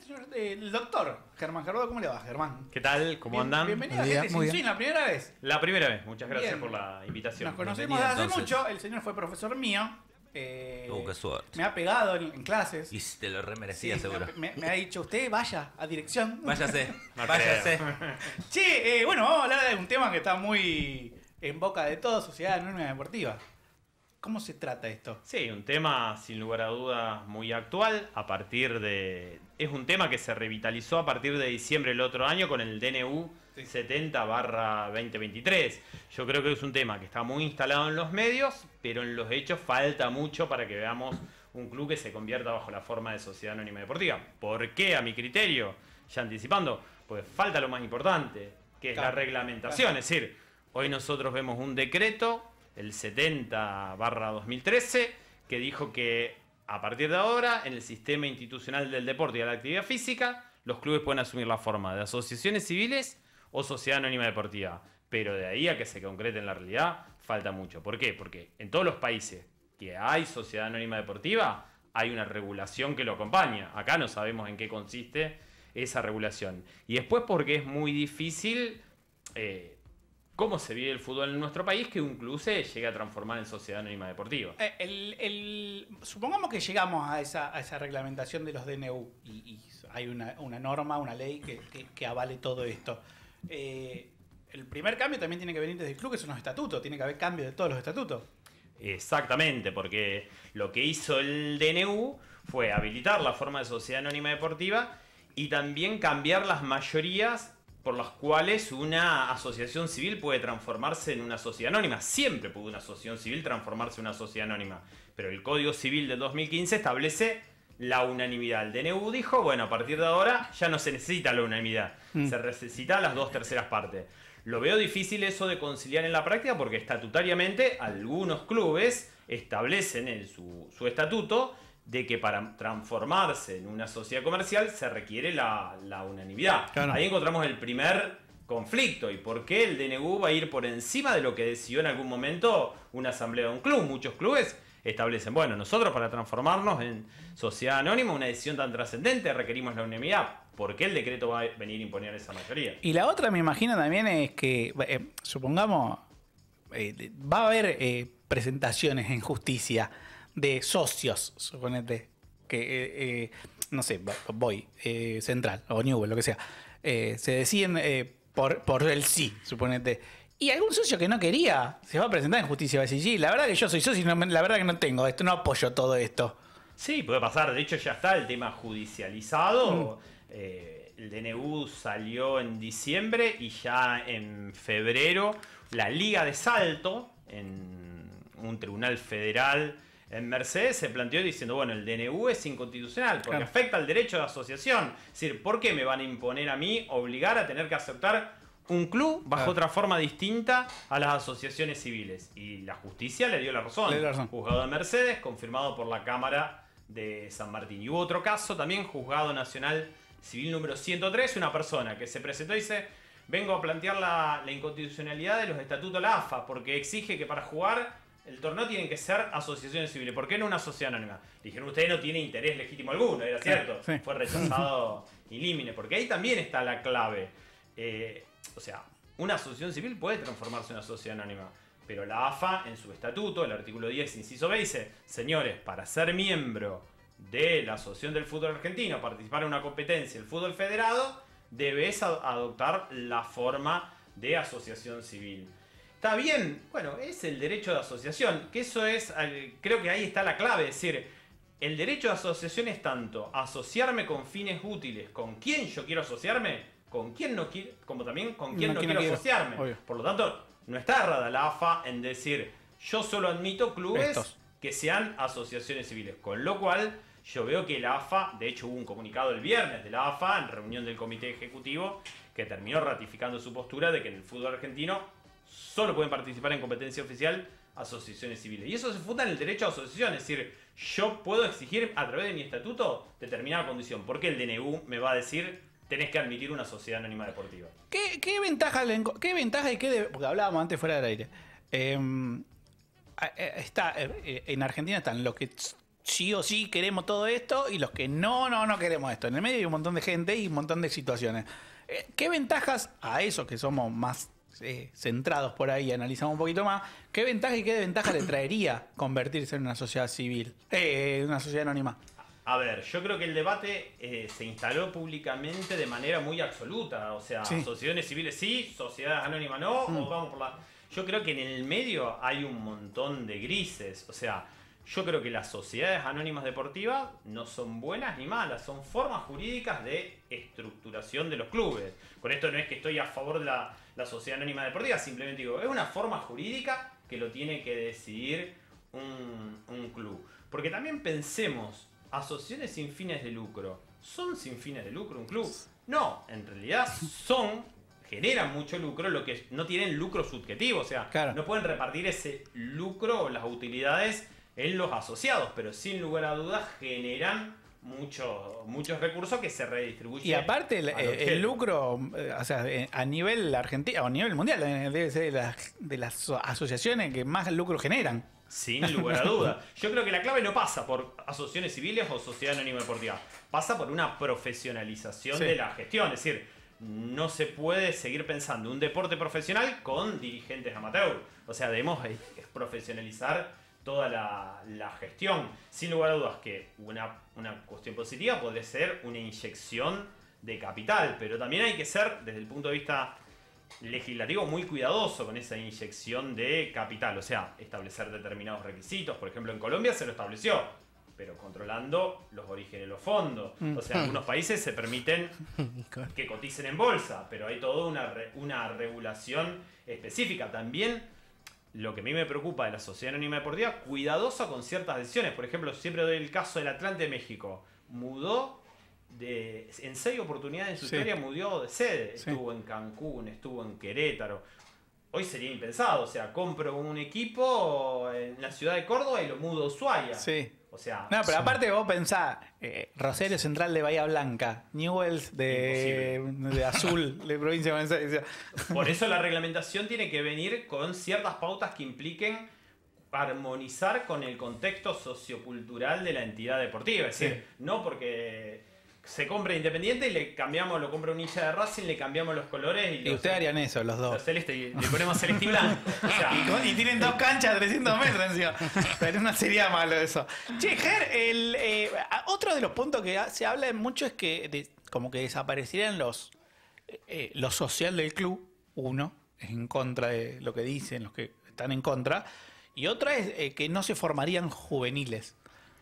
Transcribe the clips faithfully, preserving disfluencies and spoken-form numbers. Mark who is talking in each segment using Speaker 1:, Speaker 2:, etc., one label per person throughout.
Speaker 1: señor, eh, el doctor Germán Gerardo. ¿Cómo le va, Germán?
Speaker 2: ¿Qué tal? ¿Cómo
Speaker 1: Bien,
Speaker 2: andan?
Speaker 1: Bienvenido a
Speaker 3: Buen día,
Speaker 1: Gente
Speaker 3: muy
Speaker 1: Sin
Speaker 3: bien.
Speaker 1: Swing, la primera vez.
Speaker 2: La primera vez. Muchas gracias
Speaker 1: Bien.
Speaker 2: por la invitación.
Speaker 1: Nos conocemos
Speaker 3: Bienvenido,
Speaker 1: desde hace
Speaker 3: entonces.
Speaker 1: mucho. El señor fue profesor mío. Eh,
Speaker 3: Oh, qué suerte.
Speaker 1: Me ha pegado en, en clases.
Speaker 3: Y te lo remerecía,
Speaker 1: Sí,
Speaker 3: seguro.
Speaker 1: Me, me ha dicho, usted vaya a dirección.
Speaker 3: Váyase,
Speaker 2: No
Speaker 3: váyase.
Speaker 1: Che, eh, bueno, vamos a hablar de un tema que está muy en boca de todos, Sociedad Anónima Deportiva. ¿Cómo se trata esto?
Speaker 2: Sí, un tema sin lugar a dudas muy actual. A partir de. Es un tema que se revitalizó a partir de diciembre del otro año con el D N U
Speaker 1: Sí.
Speaker 2: setenta barra veinte veintitrés. Yo creo que es un tema que está muy instalado en los medios, pero en los hechos falta mucho para que veamos un club que se convierta bajo la forma de sociedad anónima deportiva. ¿Por qué? A mi criterio, ya anticipando, pues falta lo más importante, que es
Speaker 1: Claro,
Speaker 2: la reglamentación.
Speaker 1: claro.
Speaker 2: Es decir, hoy nosotros vemos un decreto, el setenta barra dos mil trece, que dijo que a partir de ahora, en el sistema institucional del deporte y de la actividad física, los clubes pueden asumir la forma de asociaciones civiles o sociedad anónima deportiva. Pero de ahí a que se concrete en la realidad, falta mucho. ¿Por qué? Porque en todos los países que hay sociedad anónima deportiva, hay una regulación que lo acompaña. Acá no sabemos en qué consiste esa regulación. Y después porque es muy difícil... Eh, cómo se vive el fútbol en nuestro país que un club se llegue a transformar en sociedad anónima deportiva.
Speaker 1: Eh, el- el- supongamos que llegamos a esa, a esa reglamentación de los D N U y, y hay una, una norma, una ley que, que- que avale todo esto. Eh, el primer cambio también tiene que venir desde el club, que son los estatutos. Tiene que haber cambio de todos los estatutos.
Speaker 2: Exactamente, porque lo que hizo el D N U fue habilitar la forma de sociedad anónima deportiva y también cambiar las mayorías por las cuales una asociación civil puede transformarse en una sociedad anónima. Siempre pudo una asociación civil transformarse en una sociedad anónima, pero el Código Civil del dos mil quince establece la unanimidad. El D N U dijo, bueno, a partir de ahora ya no se necesita la unanimidad,
Speaker 1: Mm.
Speaker 2: se necesita las dos terceras partes. Lo veo difícil eso de conciliar en la práctica porque estatutariamente algunos clubes establecen en su, su estatuto de que para transformarse en una sociedad comercial se requiere la, la unanimidad.
Speaker 1: Claro.
Speaker 2: Ahí encontramos el primer conflicto y por qué el D N U va a ir por encima de lo que decidió en algún momento una asamblea de un club. Muchos clubes establecen, bueno, nosotros para transformarnos en sociedad anónima, una decisión tan trascendente, requerimos la unanimidad. ¿Por qué el decreto va a venir a imponer esa mayoría?
Speaker 1: Y la otra, me imagino también, es que, eh, supongamos, eh, va a haber eh, presentaciones en justicia de socios, suponete, que, eh, eh, no sé, voy, eh, Central o Newell, lo que sea, eh, se deciden eh, por, por el sí, suponete. Y algún socio que no quería se va a presentar en justicia y va a decir, sí, la verdad que yo soy socio y no, la verdad que no tengo esto, no apoyo todo esto.
Speaker 2: Sí, puede pasar. De hecho, ya está el tema judicializado. Eh, el D N U salió en diciembre y ya en febrero la Liga de Salto, en un tribunal federal en Mercedes, se planteó diciendo, bueno, el D N U es inconstitucional porque
Speaker 1: Claro.
Speaker 2: afecta al derecho de asociación. Es decir, ¿por qué me van a imponer a mí, obligar a tener que aceptar un club bajo
Speaker 1: Claro.
Speaker 2: otra forma distinta a las asociaciones civiles? Y la justicia le dio la razón.
Speaker 1: Le dio la razón.
Speaker 2: Juzgado de Mercedes, confirmado por la Cámara de San Martín. Y hubo otro caso también, Juzgado Nacional Civil número ciento tres, una persona que se presentó y dice, vengo a plantear la, la inconstitucionalidad de los estatutos de la A F A, porque exige que para jugar el torneo tienen que ser asociaciones civiles. ¿Por qué no una sociedad anónima? Le dijeron, usted no tiene interés legítimo alguno, era cierto.
Speaker 1: sí.
Speaker 2: Fue rechazado in limine, porque ahí también está la clave. Eh, o sea, una asociación civil puede transformarse en una sociedad anónima, pero la A F A en su estatuto, el artículo diez, inciso B, dice, señores, para ser miembro de la Asociación del Fútbol Argentino, participar en una competencia, el fútbol federado, debes ad- adoptar la forma de asociación civil. Está bien, bueno, es el derecho de asociación, que eso es, eh, creo que ahí está la clave, es decir, el derecho de asociación es tanto asociarme con fines útiles, con quién yo quiero asociarme, con quién no quiero, como también con quién
Speaker 1: No,
Speaker 2: no,
Speaker 1: quién no
Speaker 2: quiero
Speaker 1: quiero,
Speaker 2: asociarme.
Speaker 1: obvio.
Speaker 2: Por lo tanto, no está errada la A F A en decir, yo solo admito clubes
Speaker 1: Estos.
Speaker 2: que sean asociaciones civiles, con lo cual yo veo que la A F A, de hecho hubo un comunicado el viernes de la A F A en reunión del comité ejecutivo que terminó ratificando su postura de que en el fútbol argentino solo pueden participar en competencia oficial asociaciones civiles. Y eso se funda en el derecho a asociación, es decir, yo puedo exigir a través de mi estatuto determinada condición. ¿Por qué el D N U me va a decir tenés que admitir una sociedad anónima deportiva?
Speaker 1: ¿Qué, qué ventaja, le enco- qué ventaja y qué... de- porque hablábamos antes fuera del aire. Eh, a- eh, está, eh, en Argentina están los que sí o sí queremos todo esto y los que no, no, no queremos esto. En el medio hay un montón de gente y un montón de situaciones. Eh, ¿Qué ventajas a esos que somos más eh, centrados por ahí, analizamos un poquito más, qué ventaja y qué desventaja le traería convertirse en una sociedad civil, eh, una sociedad anónima?
Speaker 2: A ver, yo creo que el debate eh, se instaló públicamente de manera muy absoluta. O sea, sí. Asociaciones civiles sí, sociedades anónimas no, mm. o vamos por la... Yo creo que en el medio hay un montón de grises. O sea, yo creo que las sociedades anónimas deportivas no son buenas ni malas, son formas jurídicas de estructuración de los clubes. Con esto no es que estoy a favor de la, la sociedad anónima deportiva, simplemente digo, es una forma jurídica que lo tiene que decidir un, un club. Porque también pensemos, asociaciones sin fines de lucro, ¿son sin fines de lucro un club? No, en realidad son, generan mucho lucro, lo que no tienen lucro subjetivo, o sea, claro. no pueden repartir ese lucro o las utilidades en los asociados, pero sin lugar a dudas generan mucho, muchos recursos que se redistribuyen.
Speaker 1: Y aparte el, el lucro, o sea, a nivel argentino o a nivel mundial, debe ser de las, de las asociaciones que más lucro generan.
Speaker 2: Sin lugar a dudas. Yo creo que la clave no pasa por asociaciones civiles o sociedad anónima deportiva. Pasa por una profesionalización sí. de la gestión. Es decir, no se puede seguir pensando un deporte profesional con dirigentes amateur. O sea, debemos profesionalizar toda la, la gestión. Sin lugar a dudas que una, una cuestión positiva puede ser una inyección de capital. Pero también hay que ser, desde el punto de vista legislativo, muy cuidadoso con esa inyección de capital, o sea, establecer determinados requisitos. Por ejemplo, en Colombia se lo estableció, pero controlando los orígenes de los fondos. O sea, en algunos países se permiten que coticen en bolsa, pero hay toda una, re, una regulación específica. También lo que a mí me preocupa de la sociedad anónima deportiva, cuidadosa con ciertas decisiones. Por ejemplo, siempre doy el caso del Atlante de México. Mudó De, en seis oportunidades en su sí. historia mudó de sede. Sí. Estuvo en Cancún, estuvo en Querétaro. Hoy sería impensado. O sea, compro un equipo en la ciudad de Córdoba y lo mudo a Ushuaia.
Speaker 1: Sí.
Speaker 2: O sea,
Speaker 1: no, pero aparte vos pensás, eh, Rosario Central de Bahía Blanca, Newell's de, de Azul, de provincia de Buenos.
Speaker 2: Por eso la reglamentación tiene que venir con ciertas pautas que impliquen armonizar con el contexto sociocultural de la entidad deportiva. Es decir, sí. no porque se compra Independiente y le cambiamos, lo compra un hincha de Racing, le cambiamos los colores. Y,
Speaker 1: y ustedes harían eso, los dos.
Speaker 2: Los celeste, y le ponemos celeste y blanco. O sea,
Speaker 1: y, con, y tienen dos canchas de trescientos metros encima. Pero no sería malo eso. Che, Ger, el, eh, otro de los puntos que se habla mucho es que de, como que desaparecerían los, eh, lo social del club. Uno es en contra de lo que dicen, los que están en contra. Y otra es eh, que no se formarían juveniles.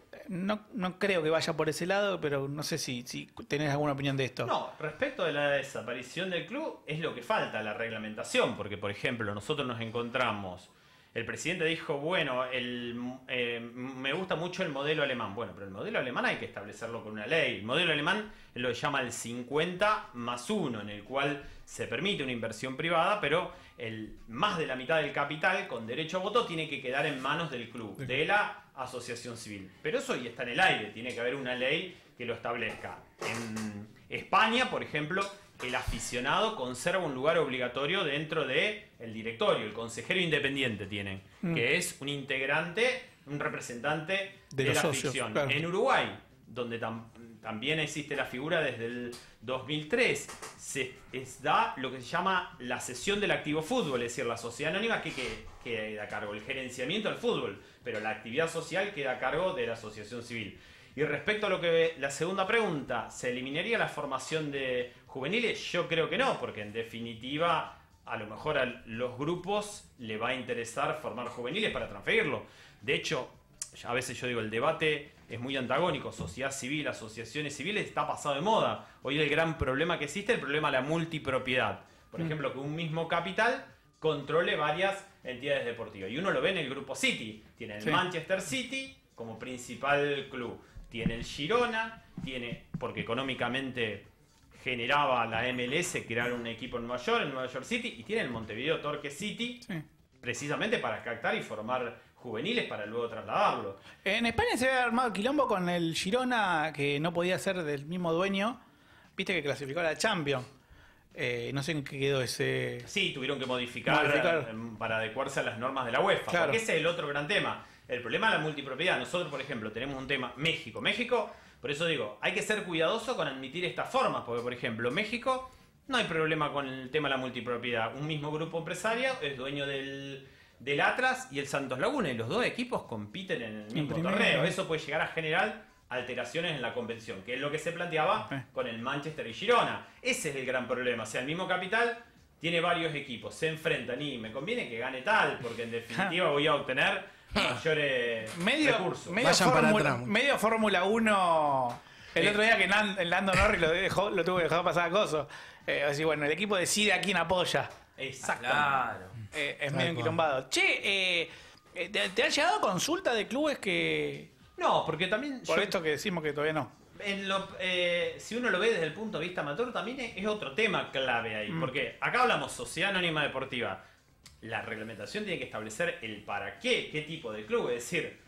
Speaker 1: No, no creo que vaya por ese lado, pero no sé si, si tenés alguna opinión de esto.
Speaker 2: No, respecto de la desaparición del club, es lo que falta, la reglamentación. Porque, por ejemplo, nosotros nos encontramos... El presidente dijo, bueno, el, eh, me gusta mucho el modelo alemán. Bueno, pero el modelo alemán hay que establecerlo con una ley. El modelo alemán lo llama el cincuenta más uno, en el cual se permite una inversión privada, pero el más de la mitad del capital con derecho a voto tiene que quedar en manos del club, de la asociación civil. Pero eso ya está en el aire, tiene que haber una ley que lo establezca. En España, por ejemplo, el aficionado conserva un lugar obligatorio dentro del directorio, el consejero independiente tienen, mm. que es un integrante, un representante de, de la socios, afición. Claro. En Uruguay, donde tam también existe la figura desde el dos mil tres, se es, da lo que se llama la cesión del activo fútbol, es decir, la sociedad anónima que, que, que queda a cargo, el gerenciamiento del fútbol, pero la actividad social queda a cargo de la asociación civil. Y respecto a lo que la segunda pregunta, ¿se eliminaría la formación de juveniles? Yo creo que no, porque en definitiva a lo mejor a los grupos le va a interesar formar juveniles para transferirlo. De hecho, a veces yo digo, el debate es muy antagónico, sociedad civil, asociaciones civiles, está pasado de moda. Hoy el gran problema que existe es el problema de la multipropiedad. Por ejemplo, que un mismo capital controle varias entidades deportivas. Y uno lo ve en el grupo City. Tiene el sí. Manchester City como principal club. Tiene el Girona, tiene, porque económicamente generaba la M L S crear un equipo en Nueva York, en Nueva York City, y tiene el Montevideo Torque City, sí. precisamente para captar y formar juveniles para luego trasladarlo.
Speaker 1: En España se había armado quilombo con el Girona, que no podía ser del mismo dueño, viste que clasificó a la Champions. Eh, no sé en qué quedó ese...
Speaker 2: Sí, tuvieron que modificar, modificar. para adecuarse a las normas de la UEFA, claro. porque ese es el otro gran tema. El problema es la multipropiedad. Nosotros, por ejemplo, tenemos un tema México. México, por eso digo, hay que ser cuidadoso con admitir estas formas, porque, por ejemplo, México no hay problema con el tema de la multipropiedad. Un mismo grupo empresario es dueño del, del Atlas y el Santos Laguna, y los dos equipos compiten en el mismo torneo. Eso puede llegar a generar alteraciones en la convención, que es lo que se planteaba eh. con el Manchester y Girona. Ese es el gran problema. O sea, el mismo capital tiene varios equipos, se enfrentan y me conviene que gane tal, porque en definitiva voy a obtener mayores
Speaker 1: medio,
Speaker 2: recursos.
Speaker 1: Medio Fórmula, medio Fórmula uno. El eh. otro día que Lando Norris lo, dejó, lo tuvo que dejar pasar a Coso. Eh, así, bueno, el equipo decide a quién apoya.
Speaker 2: Exacto.
Speaker 1: Claro. Eh, es medio enquilombado. Che, eh, ¿te, ¿te han llegado consultas de clubes que...?
Speaker 2: No, porque también...
Speaker 1: Por yo, esto que decimos que todavía no.
Speaker 2: En lo, eh, si uno lo ve desde el punto de vista amateur, también es, es otro tema clave ahí. Mm. Porque acá hablamos Sociedad Anónima Deportiva. La reglamentación tiene que establecer el para qué, qué tipo de club. Es decir,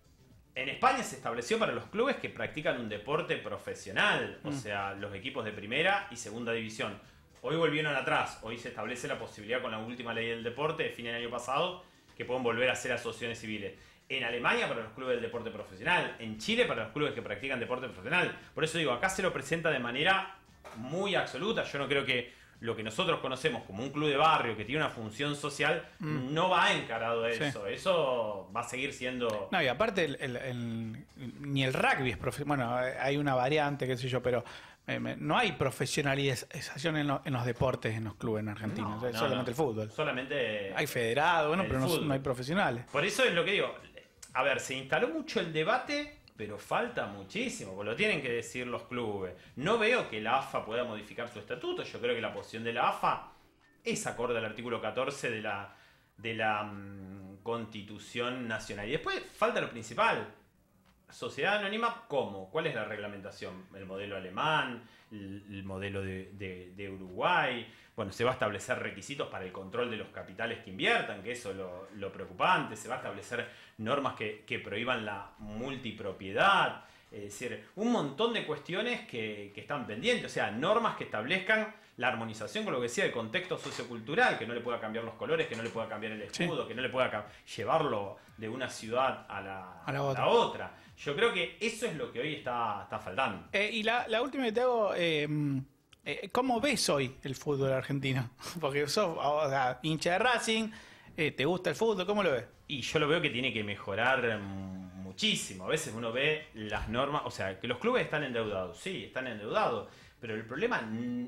Speaker 2: en España se estableció para los clubes que practican un deporte profesional. Mm. O sea, los equipos de primera y segunda división. Hoy volvieron atrás. Hoy se establece la posibilidad con la última ley del deporte de fin del año pasado que pueden volver a ser asociaciones civiles. En Alemania para los clubes del deporte profesional, en Chile para los clubes que practican deporte profesional. Por eso digo, acá se lo presenta de manera muy absoluta. Yo no creo que lo que nosotros conocemos como un club de barrio que tiene una función social mm. no va encarado a eso. Sí. Eso va a seguir siendo...
Speaker 1: No, y aparte el, el, el, ni el rugby es profesional. Bueno, hay una variante, qué sé yo, pero eh, no hay profesionalización en, lo, en los deportes, en los clubes en Argentina. No, es no, solamente no. el fútbol.
Speaker 2: Solamente
Speaker 1: hay federado, bueno, pero no, no hay profesionales.
Speaker 2: Por eso es lo que digo. A ver, se instaló mucho el debate, pero falta muchísimo, porque lo tienen que decir los clubes. No veo que la A F A pueda modificar su estatuto. Yo creo que la posición de la A F A es acorde al artículo catorce de la, de la um, Constitución Nacional. Y después falta lo principal. Sociedad Anónima, ¿cómo? ¿Cuál es la reglamentación? ¿El modelo alemán? ¿El, el modelo de, de, de Uruguay? Bueno, se va a establecer requisitos para el control de los capitales que inviertan, que eso es lo, lo preocupante. Se va a establecer normas que, que prohíban la multipropiedad. Es decir, un montón de cuestiones que, que están pendientes. O sea, normas que establezcan la armonización con lo que decía el contexto sociocultural, que no le pueda cambiar los colores, que no le pueda cambiar el escudo, sí. que no le pueda llevarlo de una ciudad a la,
Speaker 1: a la, otra.
Speaker 2: a la otra. Yo creo que eso es lo que hoy está, está faltando.
Speaker 1: Eh, y la, la última que te hago... Eh, Eh, ¿Cómo ves hoy el fútbol argentino? Porque sos o sea, hincha de Racing, eh, ¿te gusta el fútbol? ¿Cómo lo ves?
Speaker 2: Y yo lo veo que tiene que mejorar muchísimo. A veces uno ve las normas, o sea, que los clubes están endeudados. Sí, están endeudados, pero el problema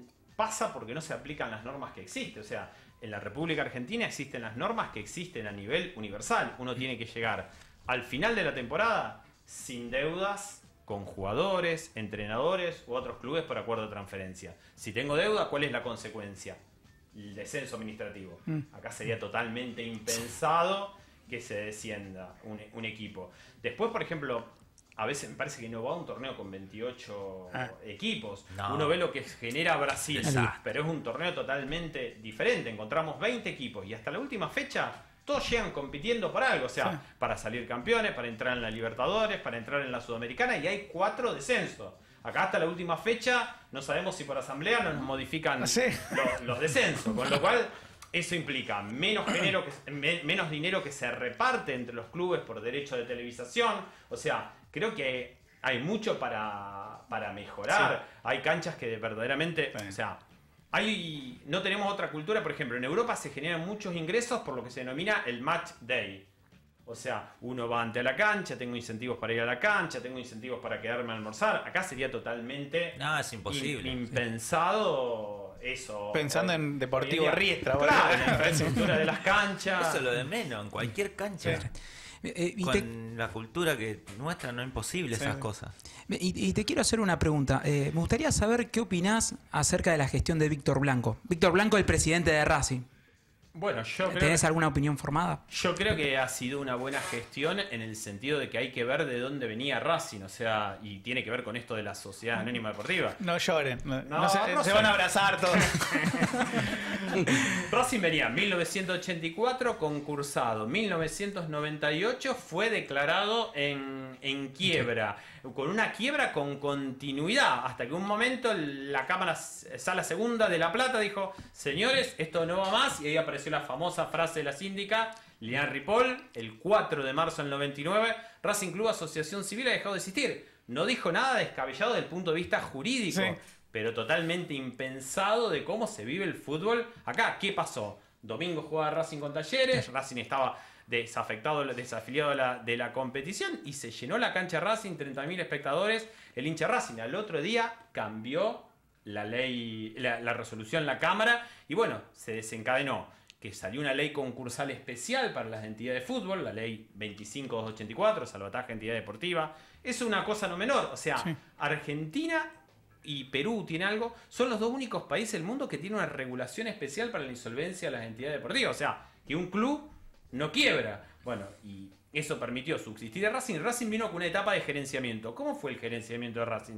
Speaker 2: pasa porque no se aplican las normas que existen. O sea, en la República Argentina existen las normas que existen a nivel universal. Uno tiene que llegar al final de la temporada sin deudas, con jugadores, entrenadores u otros clubes por acuerdo de transferencia. Si tengo deuda, ¿cuál es la consecuencia? El descenso administrativo. Mm. Acá sería totalmente impensado que se descienda un, un equipo. Después, por ejemplo, a veces me parece que no va a un torneo con veintiocho ah. equipos. No. Uno ve lo que genera Brasil, Exacto. pero es un torneo totalmente diferente. Encontramos veinte equipos y hasta la última fecha todos llegan compitiendo por algo, o sea, sí. para salir campeones, para entrar en la Libertadores, para entrar en la Sudamericana, y hay cuatro descensos. Acá hasta la última fecha no sabemos si por asamblea nos modifican sí. los, los descensos, con lo cual eso implica menos, dinero que, me, menos dinero que se reparte entre los clubes por derecho de televisación. O sea, creo que hay mucho para, para mejorar. Sí. Hay canchas que verdaderamente... Sí. O sea, Hay, no tenemos otra cultura, por ejemplo, en Europa se generan muchos ingresos por lo que se denomina el match day. O sea, uno va ante la cancha, tengo incentivos para ir a la cancha, tengo incentivos para quedarme a almorzar. Acá sería totalmente
Speaker 3: no, es imposible,
Speaker 2: in, impensado sí. eso.
Speaker 1: Pensando hoy, en Deportivo Riestra.
Speaker 2: Claro, en la infraestructura de las canchas.
Speaker 3: Eso es lo de menos, en cualquier cancha. Sí. Eh, Con te... la cultura que nuestra no es imposible sí. esas cosas.
Speaker 4: Y, y te quiero hacer una pregunta. Eh, me gustaría saber qué opinás acerca de la gestión de Víctor Blanco. Víctor Blanco, el presidente de Racing.
Speaker 2: Bueno, yo creo
Speaker 4: ¿Tenés
Speaker 2: que,
Speaker 4: alguna opinión formada?
Speaker 2: Yo creo que ha sido una buena gestión en el sentido de que hay que ver de dónde venía Racing, o sea, y tiene que ver con esto de la Sociedad Anónima Deportiva.
Speaker 1: No lloren, no, no, no se, no se van a abrazar todos.
Speaker 2: Racing venía en mil novecientos ochenta y cuatro, concursado. mil novecientos noventa y ocho fue declarado en, en quiebra, con una quiebra con continuidad, hasta que un momento la Cámara Sala Segunda de La Plata dijo, señores, esto no va más, y ahí apareció apareció la famosa frase de la síndica, Lian Ripoll, el cuatro de marzo del noventa y nueve, Racing Club Asociación Civil ha dejado de existir. No dijo nada descabellado desde el punto de vista jurídico, sí, pero totalmente impensado de cómo se vive el fútbol acá. ¿Qué pasó? Domingo jugaba Racing con Talleres, Racing estaba desafectado, desafiliado de la, de la competición y se llenó la cancha Racing, treinta mil espectadores, el hincha Racing. Al otro día cambió la ley, la, la resolución en la Cámara y bueno, se desencadenó que salió una ley concursal especial para las entidades de fútbol, la ley veinticinco mil doscientos ochenta y cuatro, salvataje de entidad deportiva. Es una cosa no menor, o sea, sí, Argentina y Perú tiene algo, son los dos únicos países del mundo que tienen una regulación especial para la insolvencia de las entidades deportivas, o sea, que un club no quiebra. Bueno, y eso permitió subsistir a Racing. Racing vino con una etapa de gerenciamiento. ¿Cómo fue el gerenciamiento de Racing?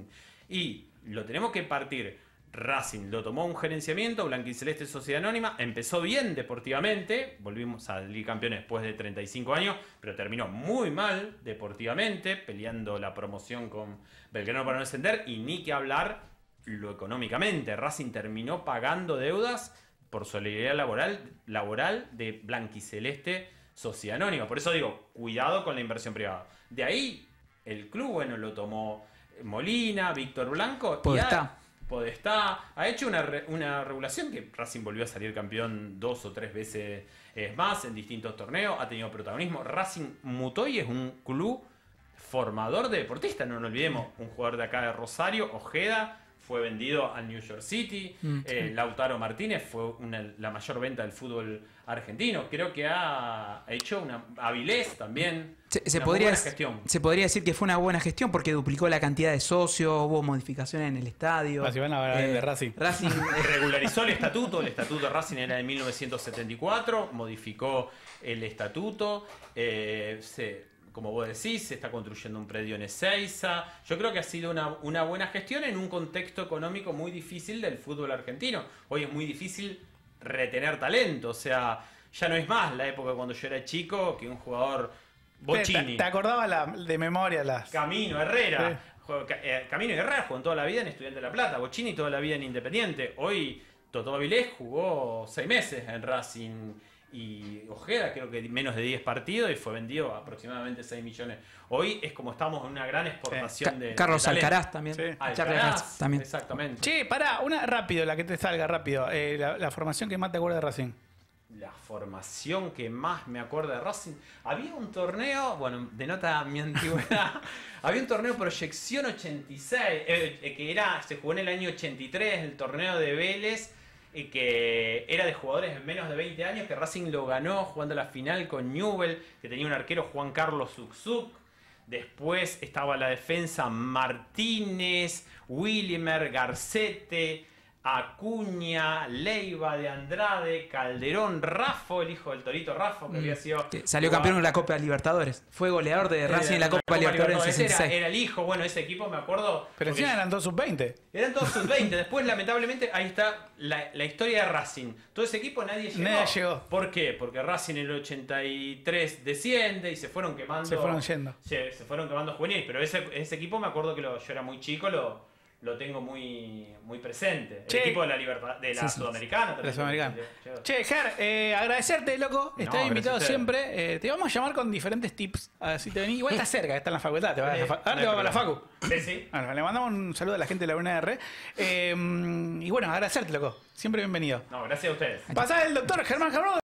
Speaker 2: Y lo tenemos que partir. Racing lo tomó un gerenciamiento, Blanquiceleste Sociedad Anónima, empezó bien deportivamente, volvimos a salir campeones después de treinta y cinco años, pero terminó muy mal deportivamente, peleando la promoción con Belgrano para no descender, y ni que hablar lo económicamente. Racing terminó pagando deudas por solidaridad laboral, laboral de Blanquiceleste Sociedad Anónima. Por eso digo, cuidado con la inversión privada. De ahí, el club, bueno, lo tomó Molina, Víctor Blanco.
Speaker 4: Podestá.
Speaker 2: Podestá. Ha hecho una, re, una regulación que Racing volvió a salir campeón dos o tres veces más en distintos torneos. Ha tenido protagonismo. Racing mutó y es un club formador de deportistas. No nos olvidemos, un jugador de acá de Rosario, Ojeda, fue vendido al New York City. Mm, eh, sí. Lautaro Martínez fue una, la mayor venta del fútbol argentino. Creo que ha hecho una... Avilés también.
Speaker 4: Se, se, podría, se podría decir que fue una buena gestión porque duplicó la cantidad de socios, hubo modificaciones en el estadio.
Speaker 1: Así van a hablar eh, de Racing.
Speaker 2: Racing regularizó el estatuto. El estatuto de Racing era de mil novecientos setenta y cuatro. Modificó el estatuto. Eh, se... Como vos decís, se está construyendo un predio en Ezeiza. Yo creo que ha sido una, una buena gestión en un contexto económico muy difícil del fútbol argentino. Hoy es muy difícil retener talento. O sea, ya no es más la época cuando yo era chico que un jugador... Bochini.
Speaker 1: ¿Te, te acordabas la, de memoria las...
Speaker 2: Camino, Herrera. Sí. Camino y Herrera jugó toda la vida en Estudiantes de La Plata. Bochini toda la vida en Independiente. Hoy Totó Avilés jugó seis meses en Racing... Y Ojeda creo que menos de diez partidos y fue vendido a aproximadamente seis millones. Hoy es como estamos en una gran exportación
Speaker 4: sí.
Speaker 2: de
Speaker 4: Carlos
Speaker 2: de
Speaker 4: Alcaraz también.
Speaker 2: Sí. Alcaraz también. Exactamente.
Speaker 1: Che, pará, una rápido, la que te salga rápido. Eh, la, la formación que más te acuerdas de Racing.
Speaker 2: La formación que más me acuerdo de Racing. Había un torneo, bueno, denota mi antigüedad. Había un torneo Proyección ochenta y seis, eh, que era, se jugó en el año ochenta y tres, el torneo de Vélez, que era de jugadores de menos de veinte años, que Racing lo ganó jugando la final con Newell, que tenía un arquero Juan Carlos Zuczuk. Después estaba la defensa Martínez, Willimer, Garcete, Acuña, Leiva de Andrade, Calderón, Raffo, el hijo del Torito Raffo, que mm. había sido...
Speaker 4: Que salió jugador. campeón en la Copa Libertadores. Fue goleador de Racing en la Copa, Copa Libertadores en sesenta y seis.
Speaker 2: Era, era el hijo, bueno, ese equipo me acuerdo...
Speaker 1: Pero encima eran todos sub veinte.
Speaker 2: Eran todos sub veinte. Después, lamentablemente, ahí está la, la historia de Racing. Todo ese equipo nadie llegó.
Speaker 1: Nadie llegó.
Speaker 2: ¿Por qué? Porque Racing en el ochenta y tres desciende y se fueron quemando...
Speaker 1: Se fueron yendo.
Speaker 2: Se, se fueron quemando juveniles. Pero ese, ese equipo me acuerdo que lo, yo era muy chico, lo... lo tengo muy, muy presente. El che, equipo de la libertad, de la sí, Sudamericana.
Speaker 1: De la Sudamericana. Che, Ger, eh, agradecerte, loco. Estás no, invitado siempre. Eh, te vamos a llamar con diferentes tips. A ver si te venís. Igual estás cerca, está en la facultad. Te vas sí, a, fa no te vas a la facu.
Speaker 2: Sí, sí.
Speaker 1: Bueno, le mandamos un saludo a la gente de la U N R. Eh, y bueno, agradecerte, loco. Siempre bienvenido.
Speaker 2: No, gracias a ustedes.
Speaker 1: Pasá el doctor Germán Cabrón.